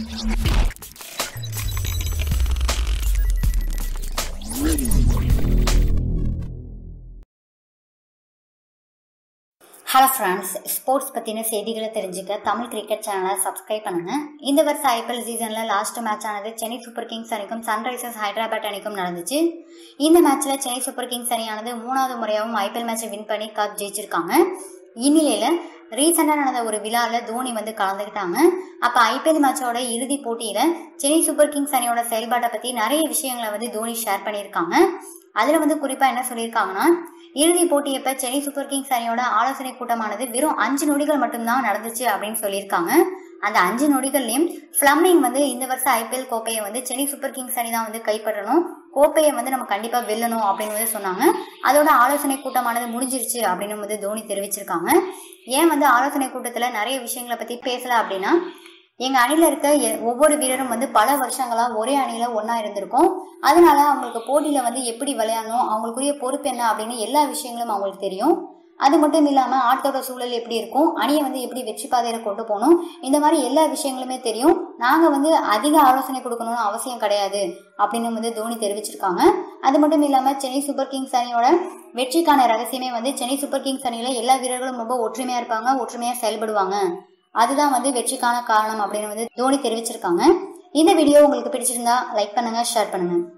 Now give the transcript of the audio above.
Hello friends, sports பற்றின செய்திகளை தெரிஞ்சுக்க தமிழ் கிரிக்கெட் சேனலை சப்ஸ்கிரைப் பண்ணுங்கள். இந்த வருஷம் ஐபிஎல் சீசனில் லாஸ்ட் மேட்ச் ஆனது சென்னை சூப்பர் கிங்ஸ் அணிக்கும் சன்ரைசர்ஸ் ஹைதராபாத் அணிக்கும் நடந்துச்சு. இந்த மேட்ச்சில் சென்னை சூப்பர் கிங்ஸ் அணியானது 3வது முறையாகவும் ஐபிஎல் மேட்சை வின் பண்ணி கப் ஜெயிச்சிருக்காங்க. இந்நிலையில் ரீசெண்டாக நடந்த ஒரு விழாவில் தோனி கலந்துக்கிட்டாங்க. அப்போ ஐபிஎல் மேட்சோட இறுதி போட்டியில் சென்னை சூப்பர் கிங்ஸ் அணியோட செயல்பாட்டை பற்றி நிறைய விஷயங்களை தோனி ஷேர் பண்ணியிருக்காங்க. அதில் குறிப்பாக என்ன சொல்லியிருக்காங்கன்னா, இறுதி போட்டியப்ப சென்னை சூப்பர் கிங்ஸ் அணியோட ஆலோசனை கூட்டமானது வெறும் 5 நொடிகள் மட்டும்தான் நடந்துச்சு அப்படின்னு சொல்லியிருக்காங்க. அந்த 5 நொடிகள்லையும் ஃபிளமிங் இந்த வருஷம் ஐபிஎல் கோப்பையை சென்னை சூப்பர் கிங்ஸ் அணி தான் கைப்பற்றணும், கோப்பையை நம்ம கண்டிப்பா வெல்லணும் அப்படின்னு சொன்னாங்க. அதோட ஆலோசனை கூட்டமானது முடிஞ்சிருச்சு அப்படின்னு தோனி தெரிவிச்சிருக்காங்க. ஏன் ஆலோசனை கூட்டத்துல நிறைய விஷயங்களை பத்தி பேசல அப்படின்னா, எங்க அணில இருக்க ஒவ்வொரு வீரரும் பல வருஷங்களா ஒரே அணியில ஒன்னா இருந்திருக்கும். அதனால அவங்களுக்கு போட்டியில எப்படி விளையாடணும், அவங்களுக்குரிய பொறுப்பு என்ன அப்படின்னு எல்லா விஷயங்களும் அவங்களுக்கு தெரியும். அது மட்டும் இல்லாம ஆட்டோட சூழல் எப்படி இருக்கும், அணியை எப்படி வெற்றி பாதையில கொண்டு போகணும், இந்த மாதிரி எல்லா விஷயங்களுமே தெரியும். நாங்க அதிக ஆலோசனை கொடுக்கணும்னு அவசியம் கிடையாது அப்படின்னு தோனி தெரிவிச்சிருக்காங்க. அது மட்டும் இல்லாம சென்னை சூப்பர் கிங்ஸ் அணியோட வெற்றிக்கான ரகசியமே சென்னை சூப்பர் கிங்ஸ் அணியில எல்லா வீரர்களும் ரொம்ப ஒற்றுமையா இருப்பாங்க, ஒற்றுமையா செயல்படுவாங்க, அதுதான் வெற்றிக்கான காரணம் அப்படின்னு தோனி தெரிவிச்சிருக்காங்க. இந்த வீடியோ உங்களுக்கு பிடிச்சிருந்தா லைக் பண்ணுங்க, ஷேர் பண்ணுங்க.